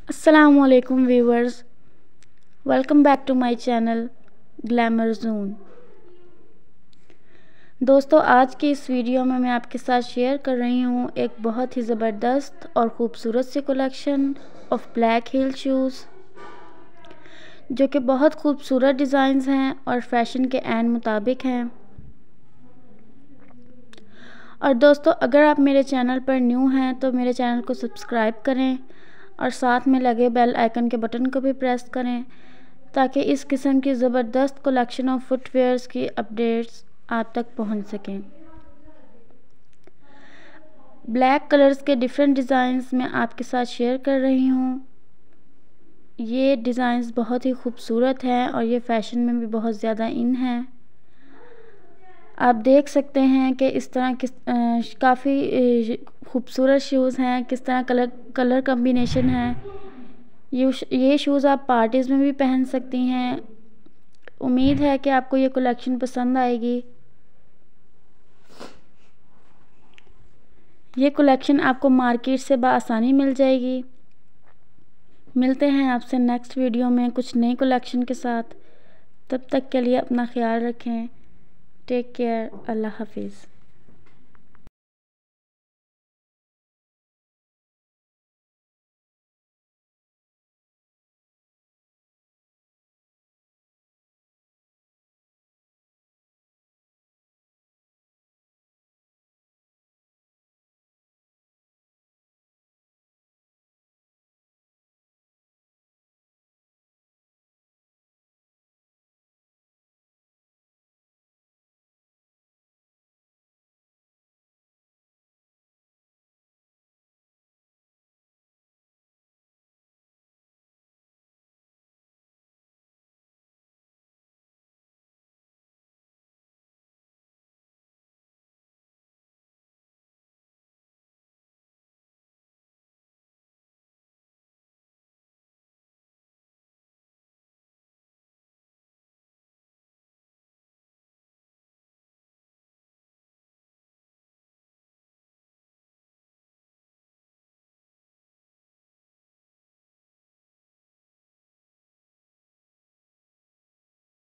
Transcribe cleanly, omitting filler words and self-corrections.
Assalamualaikum viewers, welcome back to my channel glamour zone. दोस्तों, आज की इस वीडियो में मैं आपके साथ शेयर कर रही हूँ एक बहुत ही ज़बरदस्त और ख़ूबसूरत सी collection of black heel shoes, जो कि बहुत खूबसूरत डिज़ाइंस हैं और फैशन के एन मुताबिक हैं। और दोस्तों, अगर आप मेरे चैनल पर न्यू हैं तो मेरे चैनल को सब्सक्राइब करें और साथ में लगे बेल आइकन के बटन को भी प्रेस करें, ताकि इस किस्म की ज़बरदस्त कलेक्शन ऑफ फुटवेयर्स की अपडेट्स आप तक पहुंच सकें। ब्लैक कलर्स के डिफरेंट डिज़ाइंस मैं आपके साथ शेयर कर रही हूँ। ये डिज़ाइंस बहुत ही खूबसूरत हैं और ये फ़ैशन में भी बहुत ज़्यादा इन हैं। आप देख सकते हैं कि इस तरह काफ़ी खूबसूरत शूज़ हैं, किस तरह कलर कम्बिनेशन है। ये शूज़ आप पार्टीज़ में भी पहन सकती हैं। उम्मीद है कि आपको ये कलेक्शन पसंद आएगी। ये कलेक्शन आपको मार्केट से बआसानी मिल जाएगी। मिलते हैं आपसे नेक्स्ट वीडियो में कुछ नई कलेक्शन के साथ। तब तक के लिए अपना ख्याल रखें। Take care. अल्लाह हाफिज़।